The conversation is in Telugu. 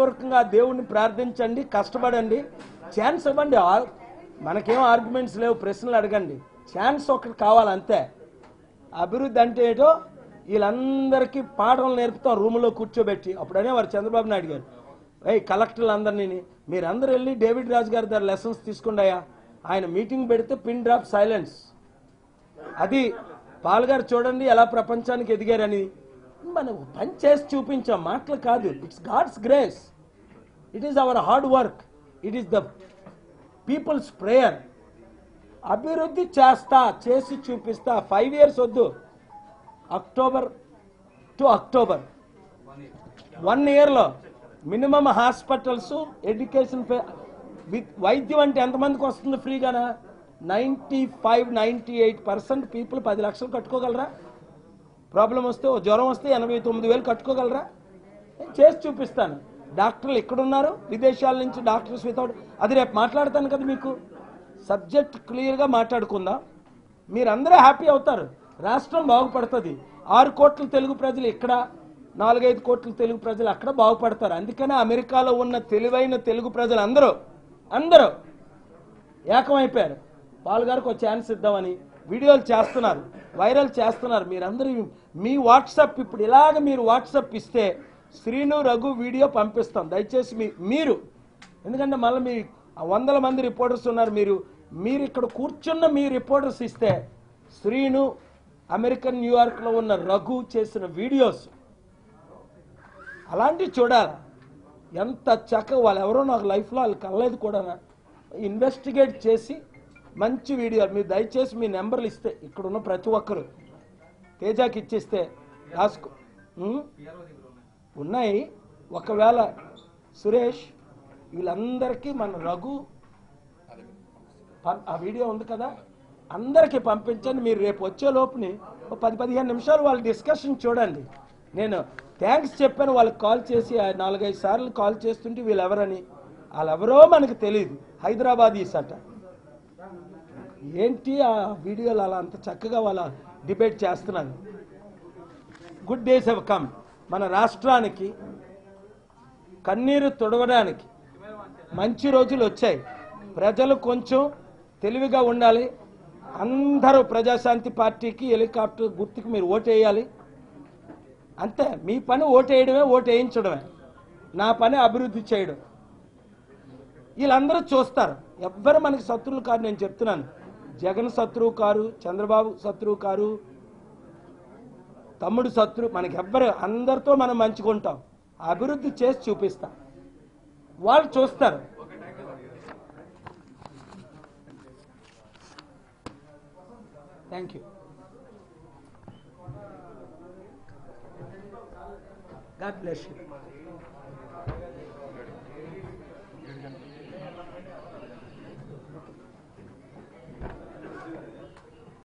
హృదయపూర్వకంగా దేవుణ్ణి ప్రార్థించండి, కష్టపడండి, ఛాన్స్ ఇవ్వండి. మనకేం ఆర్గ్యుమెంట్స్ లేవు, ప్రశ్నలు అడగండి, ఛాన్స్ ఒకటి కావాలంతే. అభివృద్ధి అంటే ఏటో వీళ్ళందరికీ పాఠం నేర్పుతాం రూమ్లో కూర్చోబెట్టి. అప్పుడనే వారు చంద్రబాబు నాయుడు గారు కలెక్టర్లు అందరినీ మీరందరూ వెళ్ళి డేవిడ్ రాజు గారి దగ్గర లెసన్స్ తీసుకుండాయా, ఆయన మీటింగ్ పెడితే పిన్ డ్రాప్ సైలెన్స్. అది పాల్ గారు చూడండి ఎలా ప్రపంచానికి ఎదిగారని. మనం పని చేసి చూపించాం, మాటలు కాదు. It's God's grace, it is our hard work, it is the people's prayer. అభివృద్ధి చేసి చూపిస్తా. 5 years వద్దు, అక్టోబర్ టు అక్టోబర్ 1 yearలో మినిమం హాస్పిటల్స్, ఎడ్యుకేషన్, వైద్యం అంటే ఎంతమందికి వస్తుంది ఫ్రీగానా? 95-98% పీపుల్ 10 లక్షలు కట్టుకోగలరా? ప్రాబ్లం వస్తే, జ్వరం వస్తే 89,000 కట్టుకోగలరా? నేను చేసి చూపిస్తాను. డాక్టర్లు ఎక్కడున్నారు, విదేశాల నుంచి డాక్టర్స్ వితౌట్, అది రేపు మాట్లాడతాను కదా. మీకు సబ్జెక్ట్ క్లియర్గా మాట్లాడుకుందాం, మీరందరూ హ్యాపీ అవుతారు, రాష్ట్రం బాగుపడుతుంది. 6 కోట్ల తెలుగు ప్రజలు ఇక్కడ, 4-5 కోట్ల తెలుగు ప్రజలు అక్కడ బాగుపడతారు. అందుకనే అమెరికాలో ఉన్న తెలివైన తెలుగు ప్రజలు అందరూ ఏకమైపోయారు. పాల్ గారికి ఒక ఛాన్స్ ఇద్దామని వీడియోలు చేస్తున్నారు, వైరల్ చేస్తున్నారు. మీరందరూ మీ వాట్సాప్, ఇప్పుడు ఇలాగ మీరు వాట్సాప్ ఇస్తే శ్రీను రఘు వీడియో పంపిస్తాం. దయచేసి మీరు, ఎందుకంటే మళ్ళీ మీ 100 మంది రిపోర్టర్స్ ఉన్నారు, మీరు ఇక్కడ కూర్చున్న మీ రిపోర్టర్స్ ఇస్తే శ్రీను, అమెరికన్ న్యూయార్క్లో ఉన్న రఘు చేసిన వీడియోస్ అలాంటివి చూడాలి. ఎంత చక్కగా వాళ్ళు ఎవరో నాకు లైఫ్లో వాళ్ళు కలలేదు కూడా. ఇన్వెస్టిగేట్ చేసి మంచి వీడియోలు మీరు దయచేసి మీ నెంబర్లు ఇస్తే, ఇక్కడున్న ప్రతి ఒక్కరు తేజాకి ఇచ్చేస్తే రాసుకో ఉన్నాయి. ఒకవేళ సురేష్ వీళ్ళందరికీ మన రఘు ఆ వీడియో ఉంది కదా, అందరికీ పంపించండి. మీరు రేపు వచ్చే లోపుని 10-15 నిమిషాలు వాళ్ళ డిస్కషన్ చూడండి. నేను థ్యాంక్స్ చెప్పాను వాళ్ళకి కాల్ చేసి, 4-5 సార్లు కాల్ చేస్తుంటే వీళ్ళెవరని, వాళ్ళెవరో మనకు తెలియదు, హైదరాబాదీస్ అట. ఏంటి ఆ వీడియోలు అలా అంత చక్కగా వాళ్ళ డిబేట్ చేస్తున్నారు. Good days have come. మన రాష్ట్రానికి కన్నీరు తుడవడానికి మంచి రోజులు వచ్చాయి. ప్రజలు కొంచెం తెలివిగా ఉండాలి. అందరూ ప్రజాశాంతి పార్టీకి, హెలికాప్టర్ గుర్తుకు మీరు ఓటేయాలి. అంతే, మీ పని ఓటేయడమే, ఓటేయించడమే. నా పని అభివృద్ధి చేయడం. వీళ్ళందరూ చూస్తారు, ఎవ్వరు మనకి శత్రువులు కాదు. నేను చెప్తున్నాను, జగన్ శత్రువు కారు, చంద్రబాబు శత్రువు కారు, తమ్ముడు శత్రువు, మనకి ఎవ్వరు, అందరితో మనం మంచుకుంటాం. అభివృద్ధి చేసి చూపిస్తాం, వాళ్ళు చూస్తారు. Thank you. God bless you.